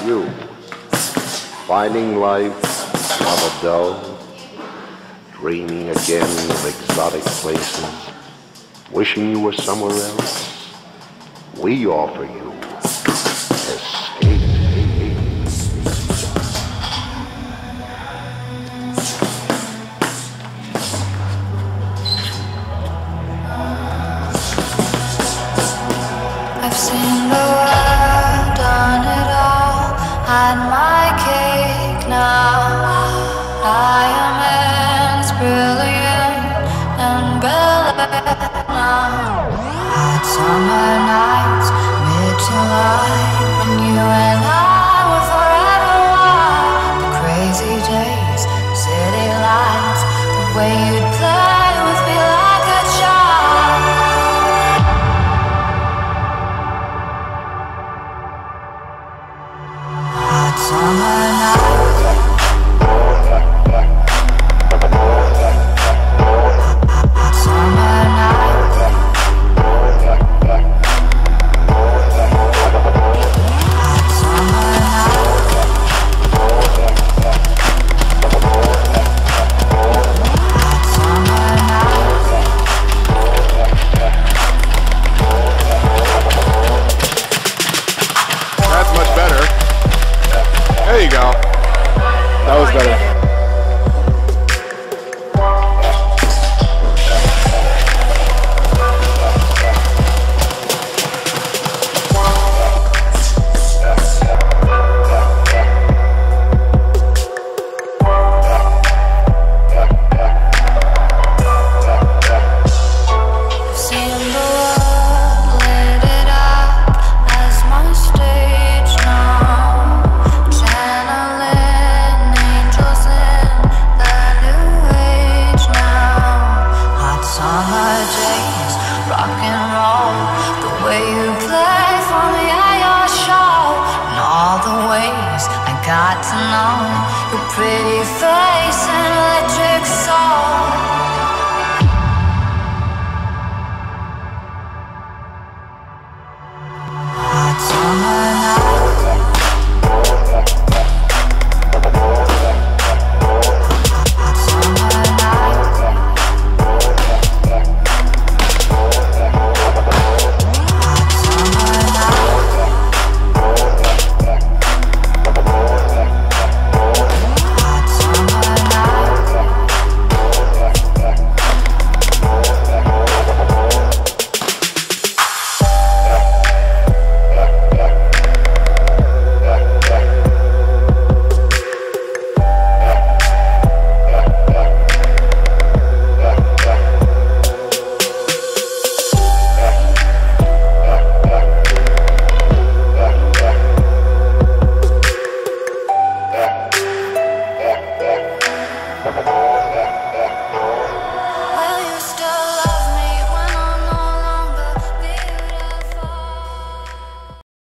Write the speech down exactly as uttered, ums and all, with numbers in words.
you, finding life rather dull, dreaming again of exotic places, wishing you were somewhere else. We offer you escape. I've seen the world, done it all, had my cake now. Diamonds brilliant and brilliant now. Hot summer nights, mid-July, when you and I were forever wild. The crazy days, city lights, the way you'd play with me like a child. Hot summer nights. Hot summer nights. Hot summer nights. Hot summer nights. That's much better. There you go. That was better. Got to know your pretty face and electric soul.